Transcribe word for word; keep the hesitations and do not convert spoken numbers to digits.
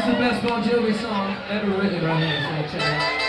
is the best Bon Jovi song ever written right here, so check it out.